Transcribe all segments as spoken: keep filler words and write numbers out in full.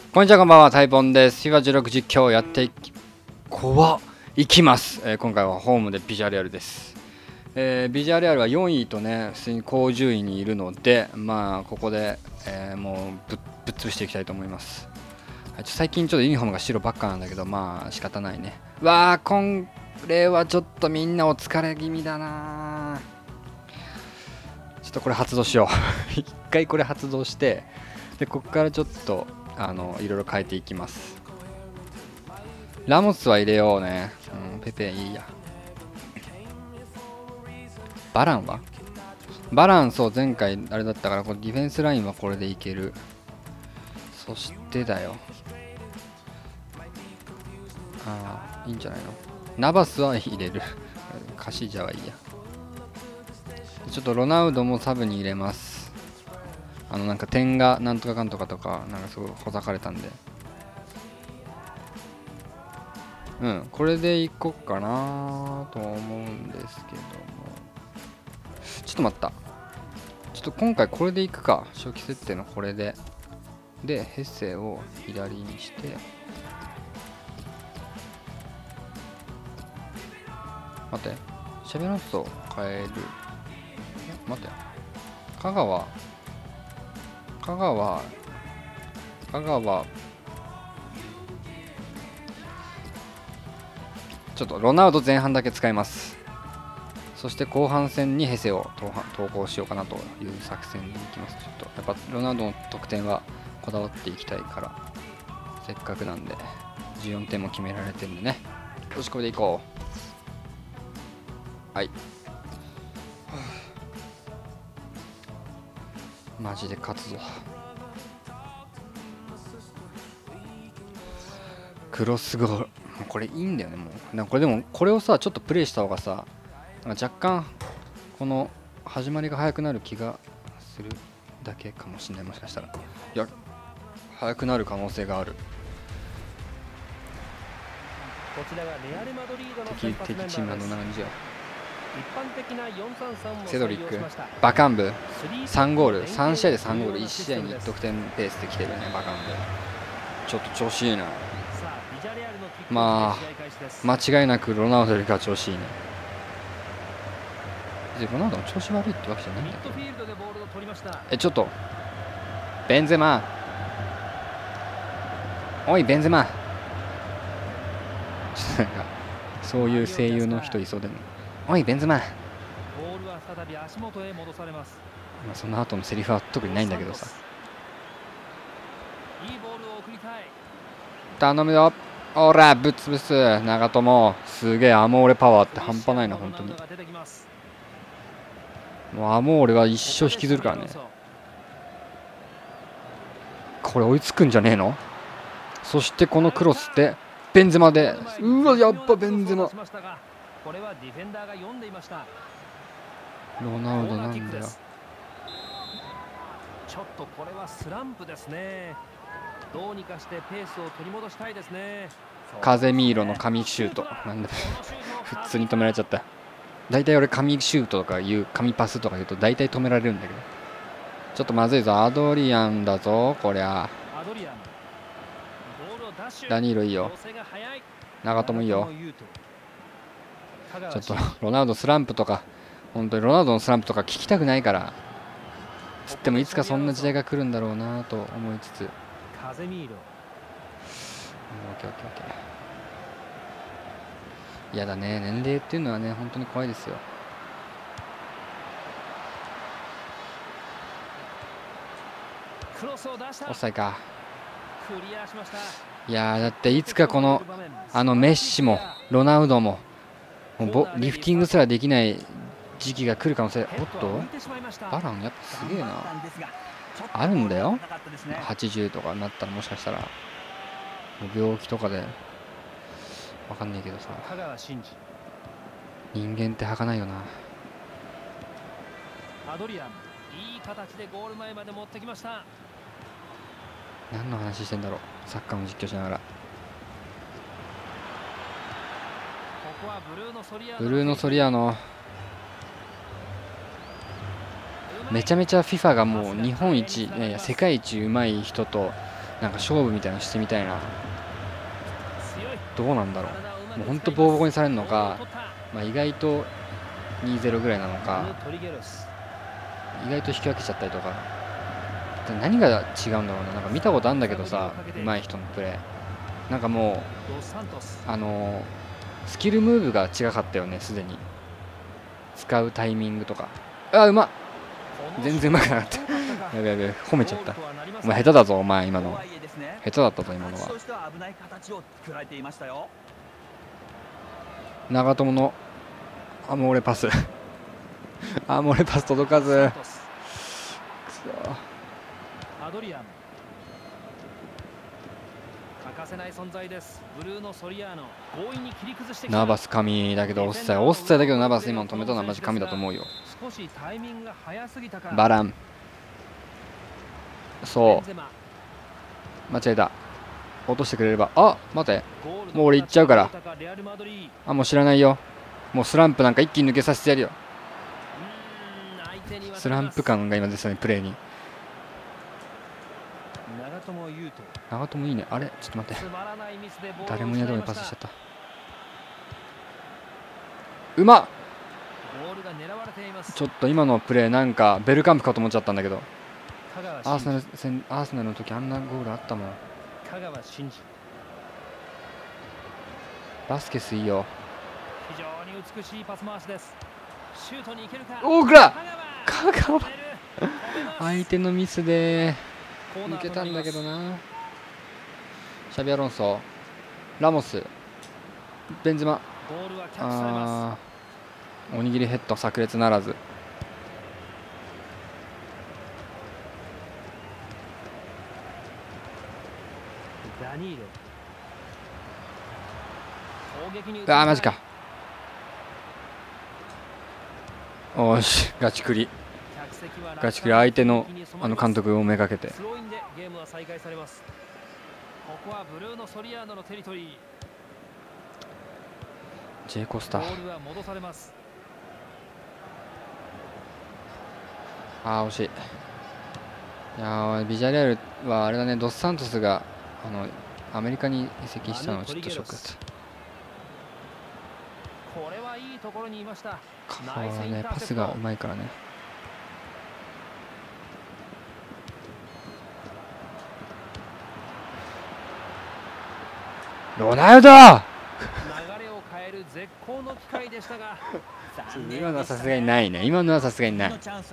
こんにちは、こんばんは、タイポンです。フィファじゅうろく 実況をやっていき、怖っいきます、えー、今回はホームでビジュアレアルです。えー、ビジュアレアルはよんいとね、普通に高順位にいるので、まあ、ここで、えー、もうぶっ、ぶっ潰していきたいと思います。はい、ちょ最近ちょっとユニフォームが白ばっかなんだけど、まあ、仕方ないね。うわー、これはちょっとみんなお疲れ気味だな。ちょっとこれ発動しよう。一回これ発動して、で、ここからちょっと、あのいろいろ変えていきます。ラモスは入れようね。うん、ペペいいや。バランはバラン、そう、前回あれだったから、これディフェンスラインはこれでいける。そしてだよ。ああ、いいんじゃないの。ナバスは入れる。カシジャはいいや。ちょっとロナウドもサブに入れます。あの、なんか点がなんとかかんとかとか、なんかすごいほざかれたんで。うん、これでいこうかなと思うんですけども。ちょっと待った。ちょっと今回これでいくか。初期設定のこれで。で、ヘッセを左にして。待って。シャベロッソ変える。待って。香川。香川。香川。ちょっとロナウド前半だけ使います。そして後半戦にヘセを投稿しようかなという作戦に行きます。ちょっとやっぱロナウドの得点はこだわっていきたいから、せっかくなんでじゅうよんてんも決められてるんでね。よし、これでいこう。はい。マジで勝つぞ。クロスゴール。これいいんだよね、もう。なんかこれでも、これをさ、ちょっとプレイした方がさ、若干、この始まりが早くなる気がするだけかもしれない、もしかしたら。いや、早くなる可能性がある。敵、敵チームの何時よ。セドリック、バカンブ、さんゴール、さん試合でさんゴール、いち試合にいち得点ペースで来てるね、バカンブ。ちょっと調子いいな。まあ、間違いなくロナウドよりか調子いいね。ロナウドの調子悪いってわけじゃないんだけど。え、ちょっと。ベンゼマ。おい、ベンゼマ。なんか、そういう声優の人いそうでも。おい、ベンゼマ。まあ、その後のセリフは特にないんだけどさ。頼むよ。おら、ぶっつぶす。長友。すげえ、アモーレパワーって半端ないな、本当に。もうアモーレは一生引きずるからね。これ追いつくんじゃねえの。そしてこのクロスでベンゼマで、うわ、やっぱベンゼマ。ロナウドなんだよ。 ちょっとこれはスランプですね。どうにかしてペースを取り戻したいですね。 カゼミーロの神シュート。なんだ普通に止められちゃった。大体俺神シュートとか言う、神パスとか言うと大体止められるんだけど、ちょっとまずいぞ。アドリアンだぞこりゃ。ダニーロいいよ。長友いいよ。ちょっとロナウドスランプとか、本当にロナウドのスランプとか聞きたくないから。つってもいつかそんな時代が来るんだろうなと思いつつ。 カゼミーロ。 オッケーオッケーオッケー。いやだね、年齢っていうのはね、本当に怖いですよ。オフサイか。いやー、だっていつかこのあのメッシもロナウドももうボリフティングすらできない時期が来る可能性。おっと、バランやっぱすげえな。あるんだよ。はちじゅうとかになったら、もしかしたら病気とかでわかんないけどさ、人間って儚いよな。 アドリアン、いい形でゴール前まで持ってきました。 何の話してんだろう、サッカーの実況しながら。ブルーノ・ソリアーノ。めちゃめちゃ フィファ がもう日本一、いやいや世界一うまい人となんか勝負みたいなのしてみたいな。 強い。 どうなんだろう。もうほんとボコボコにされるのか、まあ、意外と にたいゼロ ぐらいなのか、意外と引き分けちゃったりとか。何が違うんだろうな。なんか見たことあるんだけどさ、上手い人のプレーなんかもうあのスキルムーブが違かったよね。すでに使うタイミングとか。あ、うまっ。全然うまくなかったやべやべ、褒めちゃった。お前下手だぞ、お前今の下手だったぞ今のは。長友のアモーレパスアモーレパス届かず。くそ。 アドリアン、欠かせない存在です。ブルーのソリアーノ、強引に切り崩してきた。 ナバス神だけどオッサイオッサイだけどナバス今の止めたのはマジ神だと思うよ。 少しタイミングが早すぎたか。 バラン、そう間違えた。落としてくれれば。あ、待て、もう俺行っちゃうから。あ、もう知らないよ。もうスランプなんか一気に抜けさせてやるよ。スランプ感が今ですね、プレーに。長友いいね。あれちょっと待って、誰もいないとこにパスしちゃった。うまっ。ちょっと今のプレーなんかベルカンプかと思っちゃったんだけど、アーセナル戦アーセナルの時あんなゴールあったもん。バスケスいいよ。 非常に美しいパス回しです。シュートに行けるか。 おー、グラ香川相手のミスで抜けたんだけどな。シャビアロンソ、ラモス、ベンゼマ。あー、おにぎりヘッド炸裂ならず。 ダニーロ、 あーマジか。おし、ガチクリガチクリ相手のあの監督をめがけて。 ゲームは再開されます。ここはブルーのソリアーノのテリトリー。 ジェイコスタ。 ボールは戻されます。 あー惜しい。いやービジャレアルはあれだね、ドスサントスがあのアメリカに移籍したのはちょっとショックだった。 これはいいところにいました。 カはねパスがうまいからね。ロナウド流れを変える絶好の機会でしたが今のはさすがにないね。今のはさすがにない。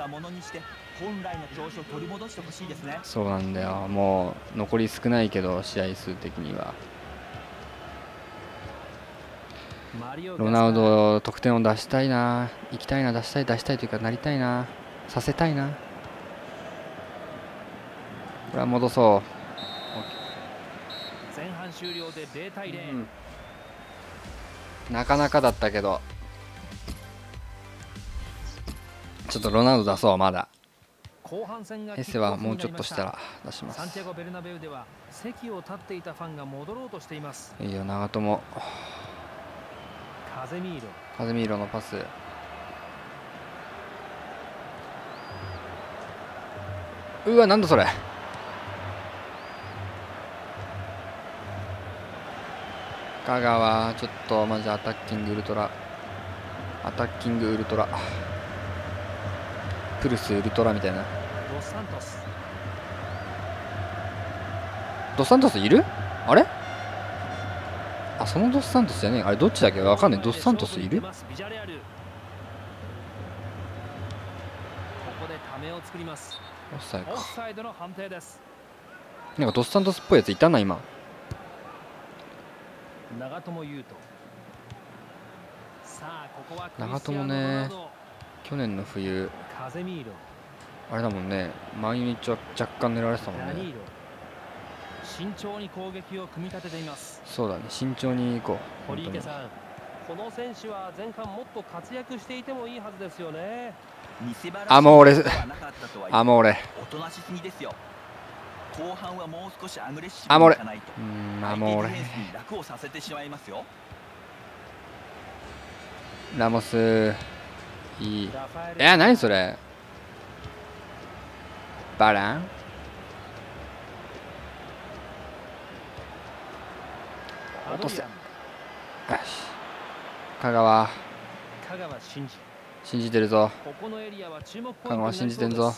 そうなんだよ。もう残り少ないけど試合数的にはロナウド得点を出したいな。行きたいな。出したい出したいというかなりたいな。させたいな。これは戻そう。 前半終了でゼロたいゼロ、 うん、なかなかだったけどちょっとロナウド出そう。まだエセはもうちょっとしたら出します。 サンティアゴ・ベルナベウでは席を立っていたファンが戻ろうとしています。 いいよ長友。 カゼミーロ、 カゼミーロのパス。うわなんだそれ。香川ちょっとマジアタッキングウルトラアタッキングウルトラプルスウルトラみたいな。 ドスサントス、 ドスサントスいる？あれ？あ、そのドスサントスじゃねえ。あれどっちだっけわかんない。ドスサントスいる？ ここでためを作ります。 オフサイドか。 オフサイドの判定です。 なんかドスサントスっぽいやついたな今。 長友佑都。さあここは長友ね、去年の冬カゼミーロ、 あれだもんね、マイユニちょ若干狙われてたもんね。 慎重に攻撃を組み立てています。 そうだね、慎重にいこう。 堀池さん、この選手は前半もっと活躍していてもいいはずですよね。 あ、もう俺あ、もう俺後半はもう少しアグレッシブにいかないと、 うん、あ、もう俺楽をさせてしまいますよ。 ラモスいい。え、何それ。バラン落とせ。よし、香川香川真司。 信じてるぞ。 ここのエリアは注目ポイント香川になり信じてんぞ。 そうです。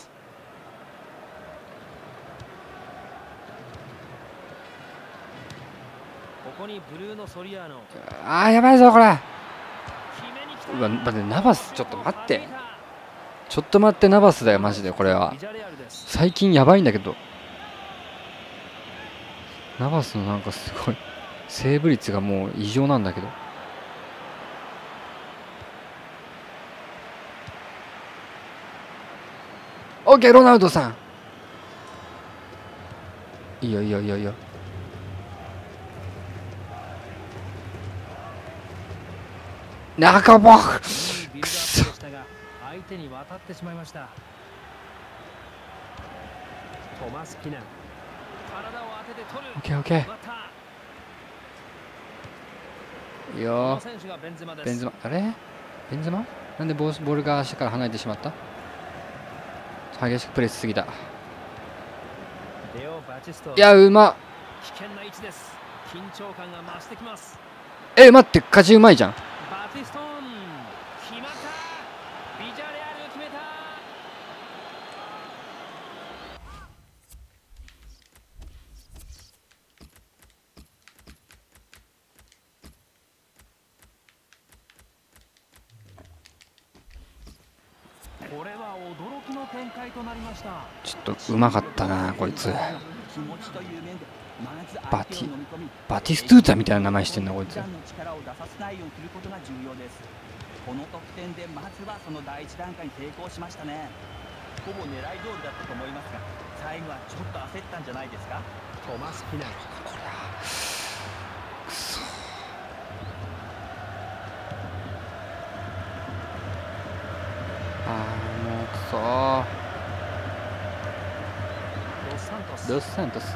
ここにブルーノ・ソリアーノ。 あーやばいぞこれ。 決めに来た。 うわ待ってナバスちょっと待って、ちょっと待ってナバスだよマジで。これはビジャレアルです。 最近やばいんだけど、ナバスのなんかすごいセーブ率がもう異常なんだけど。オッケーロナウドさん、いいよいいよいいよいいよ。中ボいいビルドアップでしたが相手に渡ってしまいました。トマス・ピナン、体を当てて取る。 オッケーオッケー、 またいいよ。 この選手がベンゼマです。 ベンズマ、あれベンズマなんでボールボールが足から離れてしまった。激しくプレスしすぎた。 レオ・バチスト。 いやうまっ。 危険な位置です。緊張感が増してきます。 え待って勝ちうまいじゃん。 バティストーン決まった。ビジャレアル決めた。これは驚きの展開となりました。 ちょっとうまかったなこいつ。バティバティストゥータみたいな名前してんなこいつ。 この得点でまずはその第一段階に成功しましたね。ほぼ狙い通りだったと思いますが、最後はちょっと焦ったんじゃないですか。 トマス・ピナン。 くそ。あーもうくそドスサントス。 ドスサントス。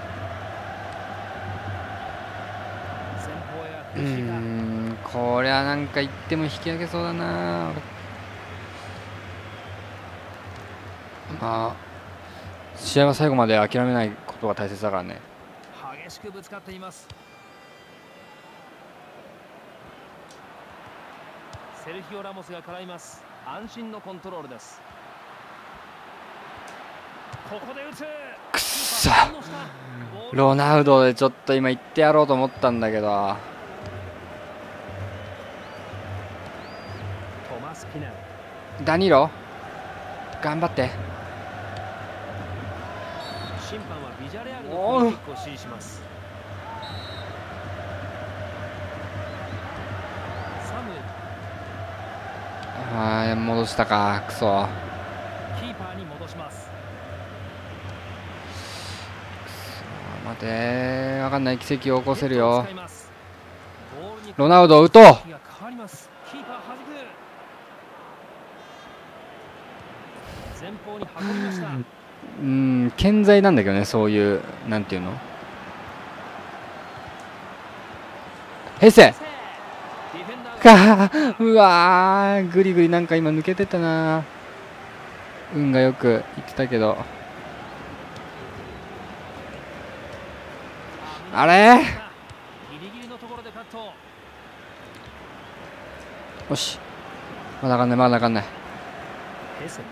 前方へうーんこりゃなんか言っても引き上げそうだな。まあ試合は最後まで諦めないことが大切だからね。 激しくぶつかっています。セルヒオ・ラモスが絡みます。安心のコントロールです。ここで打つ。 くっそロナウドでちょっと今言ってやろうと思ったんだけど。 トマス・ピナン。 ダニーロ頑張って。 審判はビジャレアルのフリーキックを指示します。サムエル。 ああ戻したかクソ。 キーパーに戻します。 待てわかんない奇跡を起こせるよ。 ネットを使います。ボールにロナウド打とう。 キーパー弾く。前方に運びました。 うん健在なんだけどねそういうなんていうの。平成ディフェンダーがかうわーグリグリなんか今抜けてたな。運がよくいってたけど。あれギリギリのところでカット。 よしまだあかんないまだあかんない。 ヘセ。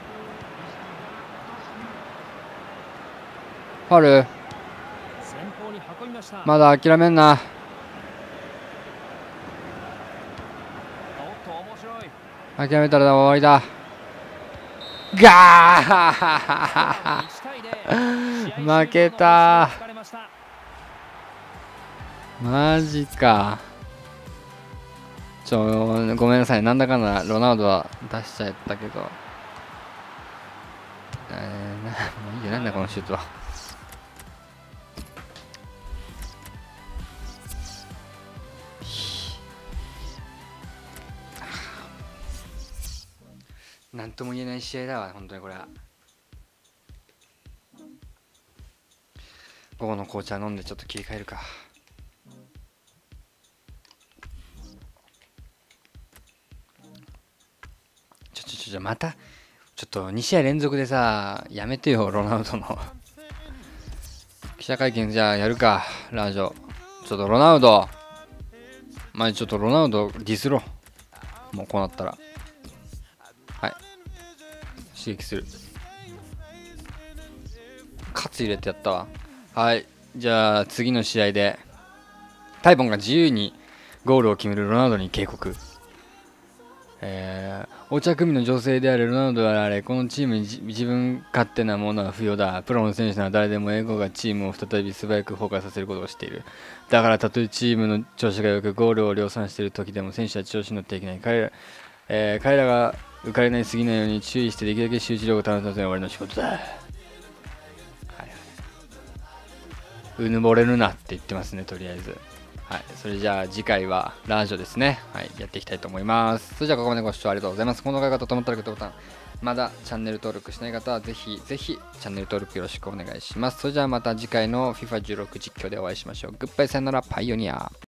ファウル。 前方に運びました。 まだ諦めんな。 おっと面白い。 諦めたら終わりだ。ガーいち対ゼロ負けた。マジか。ちょごめんなさいなんだかんだロナウドは出しちゃったけど、えー、なもういいよなんだこのシュートは。なんとも言えない試合だわ本当にこれは。午後の紅茶飲んでちょっと切り替えるか。ちょちょちょちょまたちょっとに試合連続でさやめてよロナウドの記者会見じゃあやるかラジオ。ちょっとロナウドまあちょっとロナウドディスろう。もうこうなったら。はい。刺激する。カツ入れてやったわ。はい。じゃあ次の試合で、タイボンが自由にゴールを決めるロナウドに警告。えー、お茶組の女性であるロナウドであれ、このチームに自分勝手なものは不要だ。プロの選手なら誰でも英語がチームを再び素早く崩壊させることを知っている。だからたとえチームの調子がよくゴールを量産している時でも選手は調子に乗っていけない。彼ら、えー、彼らが浮かれないすぎないように注意してできるだけ集中力を保つのが俺の仕事だ。はい、うぬぼれるなって言ってますね、とりあえず。はい、それじゃあ次回はラジオですね。はい、やっていきたいと思います。それじゃあここまでご視聴ありがとうございます。この動画がと思ったらグッドボタン、まだチャンネル登録しない方はぜひぜひチャンネル登録よろしくお願いします。それじゃあまた次回の フィファじゅうろく 実況でお会いしましょう。グッバイさよならパイオニア。